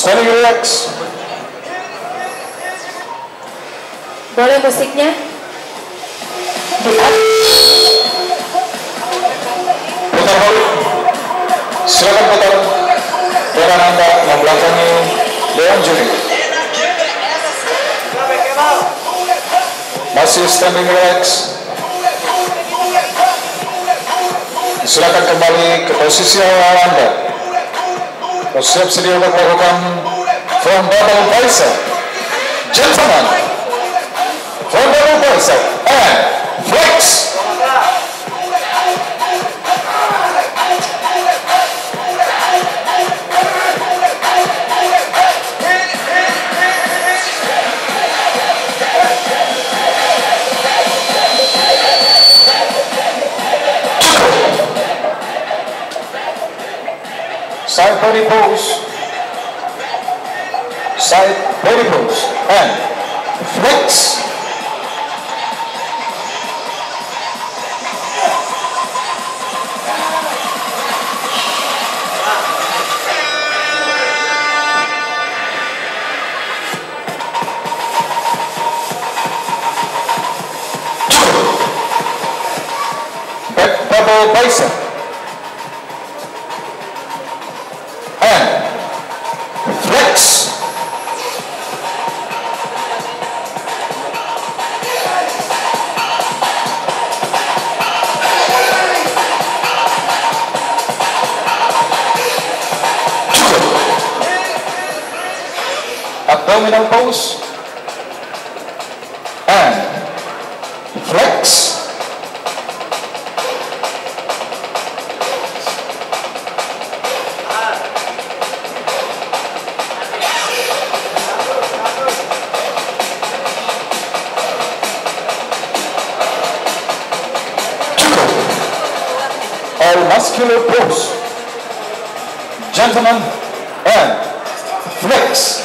Standing relax. Boleh musiknya? Putar balik. Silakan putar. Rekan Anda membelakangi Dewan Juri. Masih standing relax. Silakan kembali ke posisi awal Anda. Siap sedia untuk melakukan front double bicep. Gentlemen, front double bicep and flex. Side body pose, side body pose, and flex. Back double bicep. Flex. Abdominal pose and flex. All muscular pose. Gentlemen, and flex.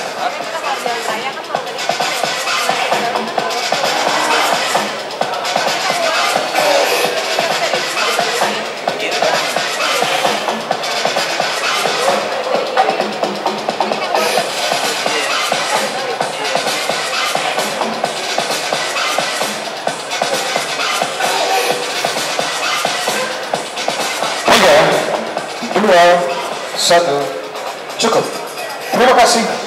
Dua, satu, cukup. Terima kasih.